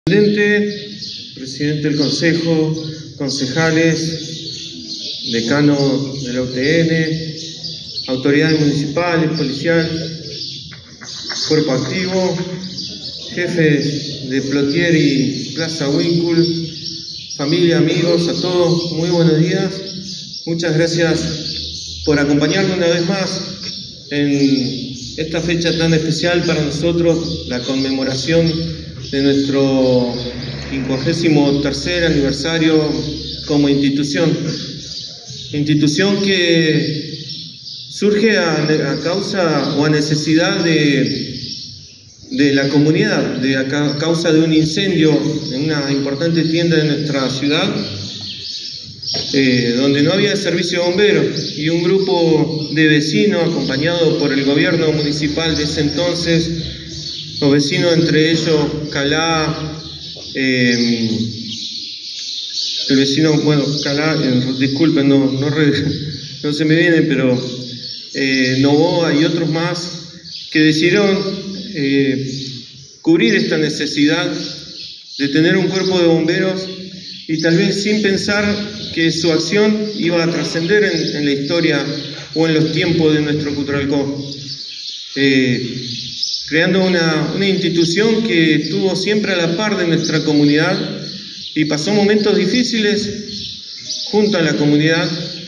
Presidente del Consejo, concejales, decano de la UTN, autoridades municipales, policial, cuerpo activo, jefes de Plotier y Plaza Winkle, familia, amigos, a todos, muy buenos días. Muchas gracias por acompañarnos una vez más en esta fecha tan especial para nosotros, la conmemoración de nuestro 53º aniversario como institución que surge a causa o a necesidad de la comunidad, a causa de un incendio en una importante tienda de nuestra ciudad, donde no había servicio de bomberos, y un grupo de vecinos acompañado por el gobierno municipal de ese entonces, los vecinos, entre ellos Calá, el vecino, bueno, Calá, disculpen, no se me vienen, pero Novoa y otros más, que decidieron cubrir esta necesidad de tener un cuerpo de bomberos, y tal vez sin pensar que su acción iba a trascender en la historia o en los tiempos de nuestro Cutralcó, creando una institución que estuvo siempre a la par de nuestra comunidad y pasó momentos difíciles junto a la comunidad,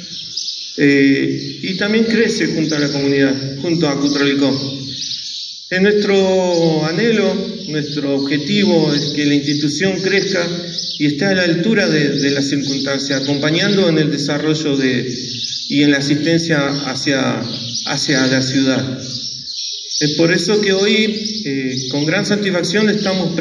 y también crece junto a la comunidad, junto a Cutralcó. Es nuestro anhelo, nuestro objetivo es que la institución crezca y esté a la altura de las circunstancias, acompañando en el desarrollo y en la asistencia hacia la ciudad. Es por eso que hoy, con gran satisfacción, estamos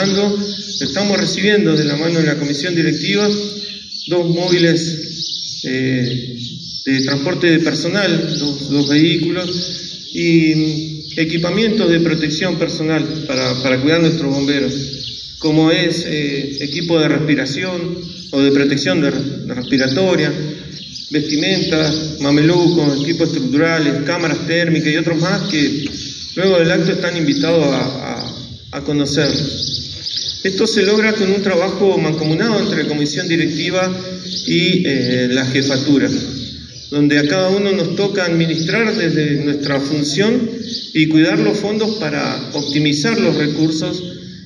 recibiendo de la mano de la comisión directiva 2 móviles de transporte de personal, dos vehículos y equipamientos de protección personal para cuidar a nuestros bomberos, como es equipo de respiración o de protección respiratoria, vestimentas, mamelucos, equipos estructurales, cámaras térmicas y otros más que luego del acto están invitados a conocerlos. Esto se logra con un trabajo mancomunado entre la comisión directiva y la jefatura, donde a cada uno nos toca administrar desde nuestra función y cuidar los fondos para optimizar los recursos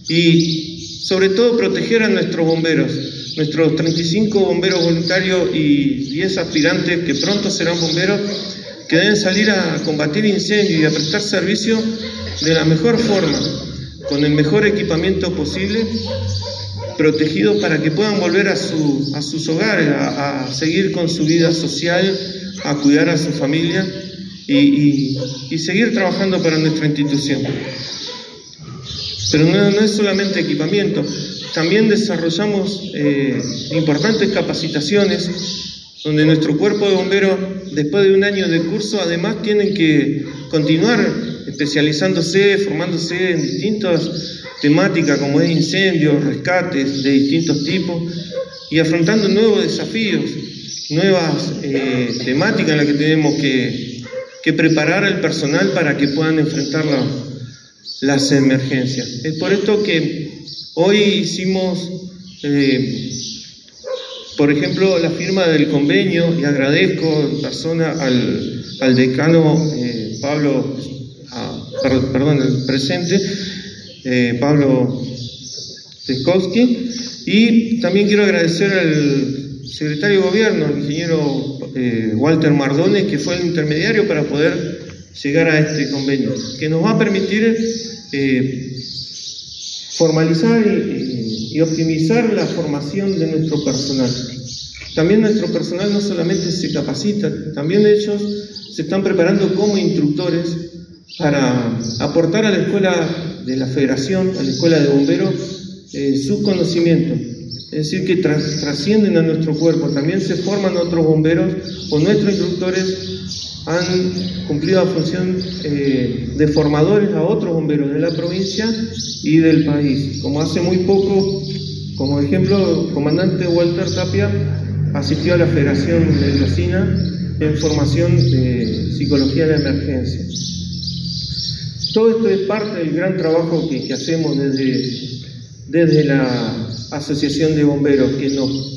y sobre todo proteger a nuestros bomberos, nuestros 35 bomberos voluntarios y 10 aspirantes que pronto serán bomberos, que deben salir a combatir incendios y a prestar servicio de la mejor forma, con el mejor equipamiento posible, protegidos para que puedan volver a sus hogares, a seguir con su vida social, a cuidar a su familia y seguir trabajando para nuestra institución. Pero no es solamente equipamiento, también desarrollamos importantes capacitaciones donde nuestro cuerpo de bomberos, después de un año de curso, además tienen que continuar especializándose, formándose en distintas temáticas como es incendios, rescates de distintos tipos y afrontando nuevos desafíos, nuevas temáticas en las que tenemos que preparar al personal para que puedan enfrentar las emergencias. Es por esto que hoy hicimos, por ejemplo, la firma del convenio, y agradezco en persona al decano Pablo, el presente, Pablo Teskowski, y también quiero agradecer al secretario de Gobierno, el ingeniero Walter Mardones, que fue el intermediario para poder llegar a este convenio, que nos va a permitir formalizar y optimizar la formación de nuestro personal. También nuestro personal no solamente se capacita, también ellos se están preparando como instructores para aportar a la escuela de la Federación, a la escuela de bomberos, sus conocimientos. Es decir, que trascienden a nuestro cuerpo, también se forman otros bomberos o nuestros instructores han cumplido la función de formadores a otros bomberos de la provincia y del país. Como hace muy poco, como ejemplo, el comandante Walter Tapia asistió a la Federación Mendocina en formación de psicología de emergencia. Todo esto es parte del gran trabajo que hacemos desde desde la Asociación de Bomberos, que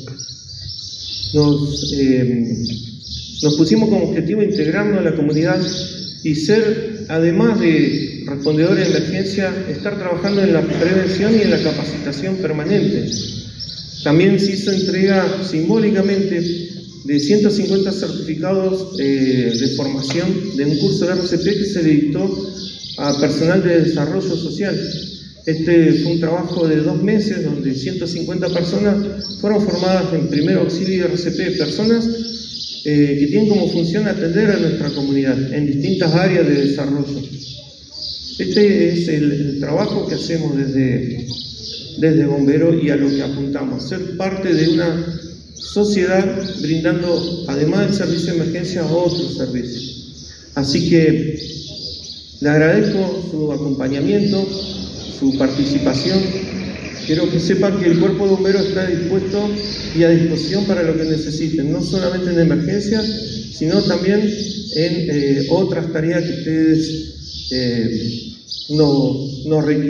nos pusimos como objetivo integrarnos a la comunidad y ser, además de respondedores de emergencia, estar trabajando en la prevención y en la capacitación permanente. También se hizo entrega simbólicamente de 150 certificados de formación de un curso de RCP que se le dictó a personal de desarrollo social. Este fue un trabajo de 2 meses donde 150 personas fueron formadas en primer auxilio y RCP, personas que tienen como función atender a nuestra comunidad en distintas áreas de desarrollo. Este es el trabajo que hacemos desde Bomberos y a lo que apuntamos, ser parte de una sociedad brindando, además del servicio de emergencia, otros servicios. Así que le agradezco su acompañamiento, su participación. Quiero que sepan que el Cuerpo de Bomberos está dispuesto y a disposición para lo que necesiten, no solamente en emergencia, sino también en otras tareas que ustedes nos requieren.